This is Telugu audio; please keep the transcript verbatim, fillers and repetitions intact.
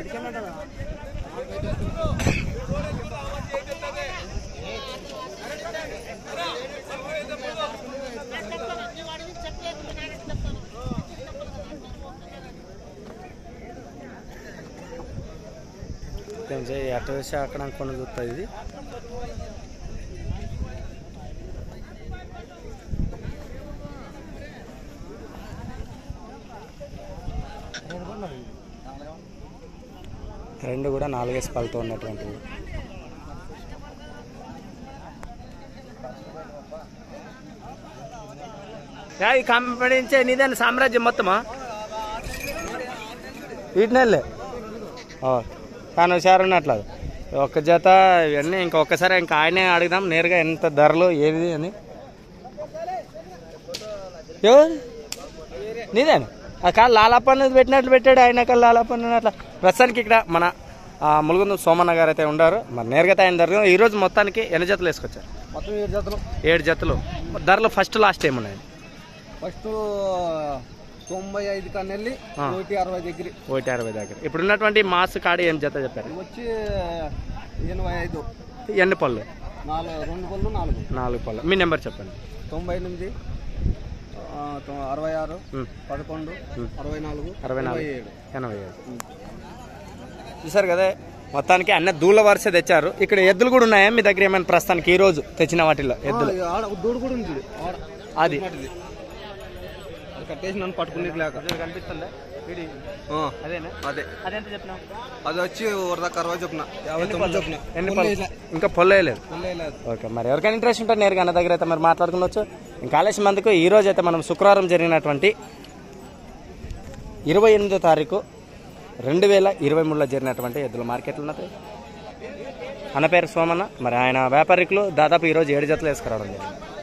అటు వేసి అక్కడ కొన్ని చూస్తుంది ఇది. రెండు కూడా నాలుగేసి పళ్ళతో ఉన్నటువంటివి. ఈ కంపెనీ నీదని సామ్రాజ్యం మొత్తమా వీటినెళ్ళే కానీ హుషారు ఉన్నట్లు ఒక్క జత ఇవన్నీ ఇంకొకసారి ఇంకా ఆయనే అడుగుదాం నేరుగా ఎంత ధరలు ఏది అని. ఎవరు నీదేనా ఆ కాదు లాలాపన్ను పెట్టినట్లు పెట్టాడు ఆయన కాదు లాలాపన్ను అట్లా. ప్రస్తుతానికి ఇక్కడ మన ములుగుందు సోమన్న గారు అయితే ఉన్నారు. మరి నేరుగా ఆయన ధర ఈరోజు మొత్తానికి ఎన్ని జతలు వేసుకొచ్చారు? మొత్తం ఏడు జతలు. ఏడు జతలు. ధరలు ఫస్ట్ లాస్ట్ ఏమున్నాయి? ఫస్ట్ తొంభై ఐదు కన్నెళ్ళి ఒకటి అరవై దగ్గర ఒకటి అరవై దగ్గర. ఇప్పుడు ఉన్నటువంటి మాస్ కాడి ఏం జత చెప్పారు? వచ్చి ఎనభై ఐదు. ఎన్ని పళ్ళు? నాలుగు రెండు పళ్ళు నాలుగు నాలుగు పళ్ళు. మీ నెంబర్ చెప్పండి. తొంభై ఎనిమిది అరవై ఆరు పదకొండు అరవై నాలుగు అరవై నాలుగు ఎనభై ఏడు. చూసారు కదా మొత్తానికి అన్న దూళ్ళ వరుస తెచ్చారు. ఇక్కడ ఎద్దులు కూడా ఉన్నాయా మీ దగ్గర ఏమైనా ప్రస్తుతానికి ఈ రోజు తెచ్చిన వాటిల్లో ఎద్దులు? దూడు కూడా ఉంది. అది కట్టేసి నన్ను పట్టుకునే కనిపిస్తుందా? అదేనా? అదే అదేంత చెప్పినా? అది వచ్చి వరదాకా అరవై చెప్పిన యాభై తొమ్మిది చెప్పిన. ఎన్ని పళ్ళు? ఇంకా పొల్లేయలేదు. ఓకే మరి ఎవరికైనా ఇంట్రెస్ట్ ఉంటే నేరుగా అన్న దగ్గర అయితే మరి మాట్లాడుకోవచ్చు. ఇంకా ఆలస్యం మందుకు ఈ రోజు అయితే మనం శుక్రవారం జరిగినటువంటి ఇరవై ఎనిమిదో తారీఖు రెండు వేల ఇరవై మూడులో జరిగినటువంటి ఎద్దుల మార్కెట్లు ఉన్నది. అన్న పేరు సోమన్న. మరి ఆయన వ్యాపారికులు దాదాపు ఈరోజు ఏడు జతలు వేసుకురావడం జరిగింది.